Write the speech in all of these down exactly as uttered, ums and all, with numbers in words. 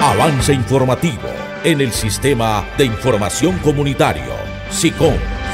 Avance informativo en el Sistema de Información Comunitario, SICOM.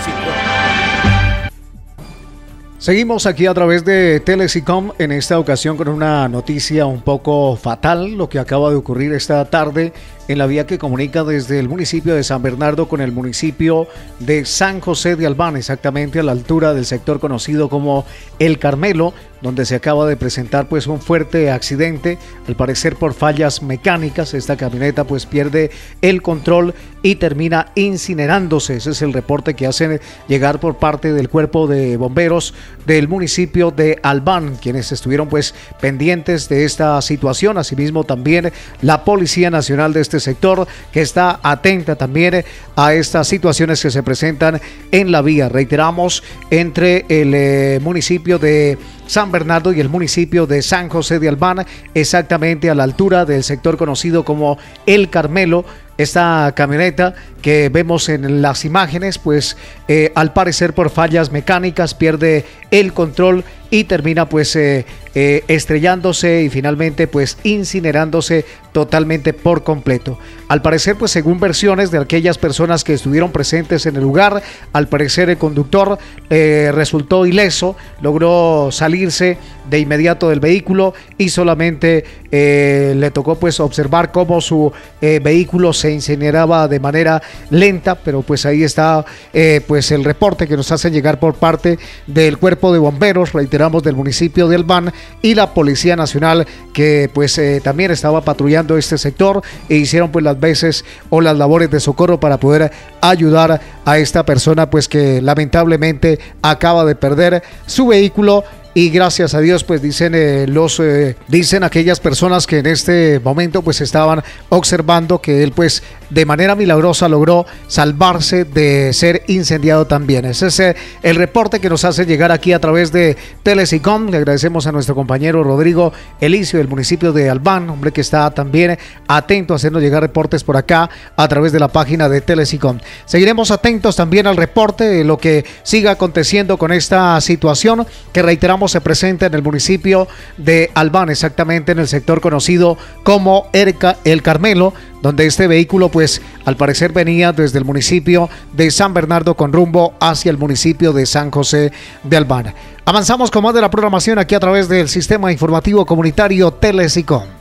Seguimos aquí a través de Telesicom, en esta ocasión con una noticia un poco fatal, lo que acaba de ocurrir esta tarde en la vía que comunica desde el municipio de San Bernardo con el municipio de San José de Albán, exactamente a la altura del sector conocido como El Carmelo, donde se acaba de presentar pues un fuerte accidente, al parecer por fallas mecánicas. Esta camioneta pues pierde el control y termina incinerándose. Ese es el reporte que hacen llegar por parte del cuerpo de bomberos del municipio de Albán, quienes estuvieron pues pendientes de esta situación. Asimismo también la Policía Nacional de este sector, que está atenta también a estas situaciones que se presentan en la vía. Reiteramos, entre el eh, municipio de San Bernardo y el municipio de San José de Albán, exactamente a la altura del sector conocido como El Carmelo. Esta camioneta que vemos en las imágenes, pues eh, al parecer por fallas mecánicas pierde el control y termina pues eh, eh, estrellándose y finalmente pues incinerándose totalmente por completo. Al parecer pues según versiones de aquellas personas que estuvieron presentes en el lugar, al parecer el conductor eh, resultó ileso, logró salirse de inmediato del vehículo y solamente eh, le tocó pues observar cómo su eh, vehículo se incineraba de manera lenta, pero pues ahí está eh, pues el reporte que nos hacen llegar por parte del cuerpo de bomberos, reiteramos, del municipio de Albán, y la Policía Nacional, que pues eh, también estaba patrullando este sector e hicieron pues las veces o las labores de socorro para poder ayudar a esta persona pues que lamentablemente acaba de perder su vehículo. Y gracias a Dios, pues dicen eh, los eh, dicen aquellas personas que en este momento pues estaban observando que él pues de manera milagrosa logró salvarse de ser incendiado también. Ese es eh, el reporte que nos hace llegar aquí a través de Telesicom. Le agradecemos a nuestro compañero Rodrigo Elicio del municipio de Albán, hombre que está también atento a hacernos llegar reportes por acá a través de la página de Telesicom. Seguiremos atentos también al reporte de lo que siga aconteciendo con esta situación que, reiteramos, se presenta en el municipio de Albán, exactamente en el sector conocido como El Carmelo, donde este vehículo pues al parecer venía desde el municipio de San Bernardo con rumbo hacia el municipio de San José de Albán. Avanzamos con más de la programación aquí a través del Sistema Informativo Comunitario Telesicom.